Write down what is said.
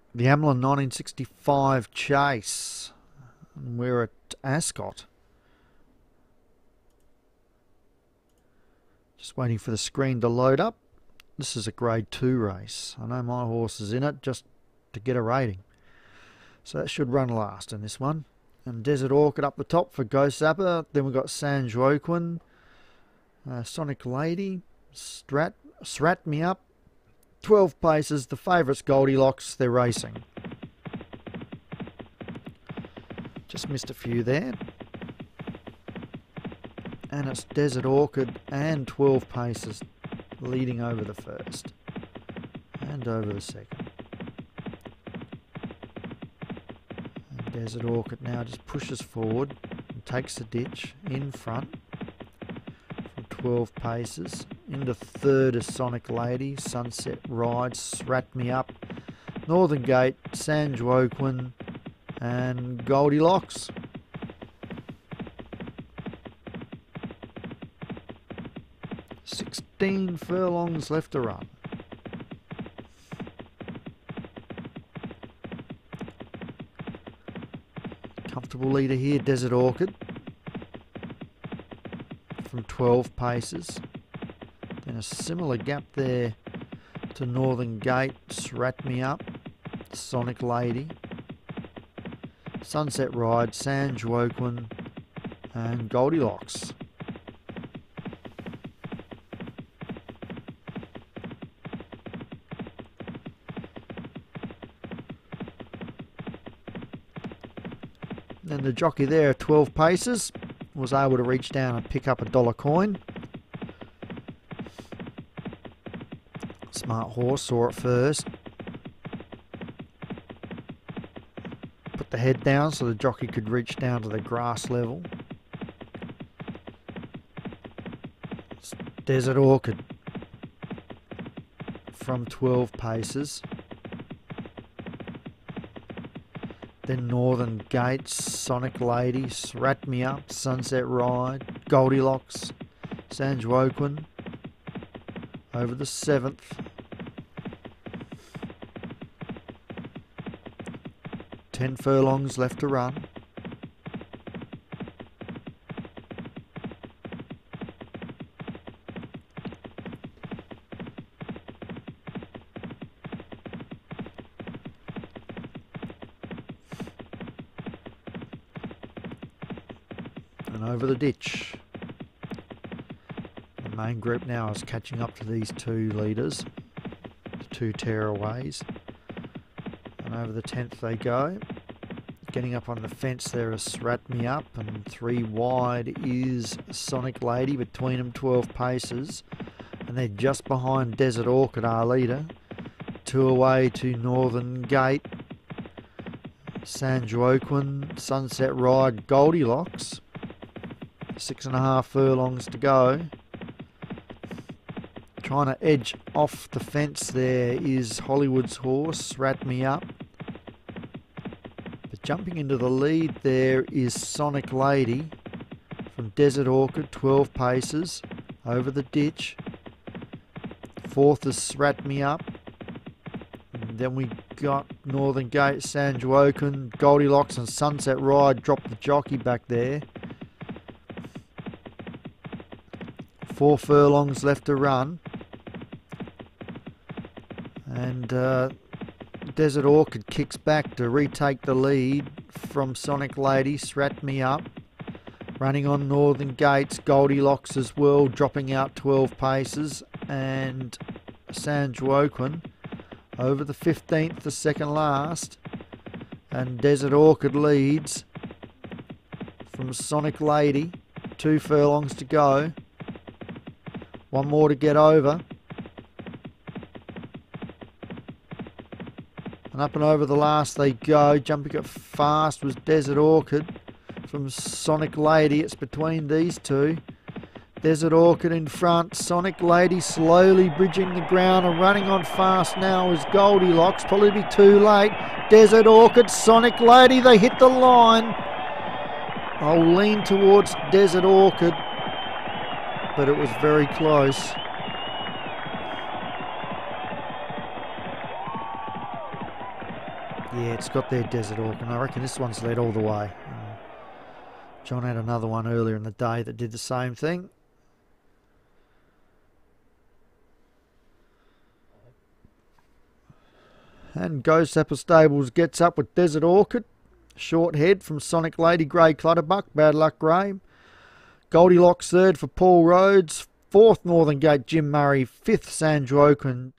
The Amlin 1965 Chase. And we're at Ascot. Just waiting for the screen to load up. This is a grade 2 race. I know my horse is in it just to get a rating. So that should run last in this one. And Desert Orchid up the top for Ghost Zapper. Then we've got Sanjuoquin, Sonic Lady, Srat Me Up. 12 paces, the favourites Goldilocks, they're racing. Just missed a few there. And it's Desert Orchid and 12 paces leading over the first and over the second. And Desert Orchid now just pushes forward and takes the ditch in front from 12 paces. Into third is Sonic Lady, Sunset Ride, Srat Me Up, Northern Gate, Sanjuoquin and Goldilocks. Sixteen furlongs left to run. Comfortable leader here, Desert Orchid from 12 paces. Then a similar gap there to Northern Gate, Srat Me Up, Sonic Lady, Sunset Ride, Sanjuoquin and Goldilocks. And the jockey there at 12 paces was able to reach down and pick up a $1 coin. Smart horse, saw it first. Put the head down so the jockey could reach down to the grass level. It's Desert Orchid from 12 paces. Then Northern Gates, Sonic Lady, Srat Me Up, Sunset Ride, Goldilocks, Sanjuoquin over the 7th. Ten furlongs left to run. And over the ditch. The main group now is catching up to these two leaders, the two tearaways. And over the 10th they go. Getting up on the fence there is Srat Me Up, and 3 wide is Sonic Lady, between them 12 paces. And they're just behind Desert Orchid, our leader. 2 away to Northern Gate, Sanjuoquin, Sunset Ride, Goldilocks. 6.5 furlongs to go. Trying to edge off the fence there is Hollywood's horse, Srat Me Up. But jumping into the lead there is Sonic Lady from Desert Orchid, 12 paces over the ditch. 4th is Srat Me Up. And then we got Northern Gate, Sanjuoquin, Goldilocks and Sunset Ride dropped the jockey back there. 4 furlongs left to run. And Desert Orchid kicks back to retake the lead from Sonic Lady, Srat Me Up. Running on Northern Gates, Goldilocks as well, dropping out 12 paces. And Sanjuoquin over the 15th, the second last. And Desert Orchid leads from Sonic Lady. 2 furlongs to go. 1 more to get over. And up and over the last they go. Jumping it fast was Desert Orchid from Sonic Lady. It's between these two. Desert Orchid in front. Sonic Lady slowly bridging the ground, and running on fast now is Goldilocks. Probably be too late. Desert Orchid, Sonic Lady, they hit the line. I'll lean towards Desert Orchid, but it was very close. Yeah, it's got their Desert Orc, and I reckon this one's led all the way. John had another one earlier in the day that did the same thing. And Ghost Apple Stables gets up with Desert Orchid. Short head from Sonic Lady, Grey Clutterbuck, Bad Luck Graham. Goldilocks third for Paul Rhodes. Fourth Northern Gate, Jim Murray. Fifth Sandra Oakland,